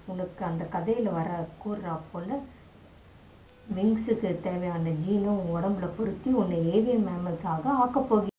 உனக்கு அந்த கதையில் வர கூறுறா போல் விங்ஸுக்கு தேவையான ஜீனும் உடம்புல பொருத்தி உன்னை ஏவியன் மேமல்ஸாக ஆக்கப்போகிறேன்.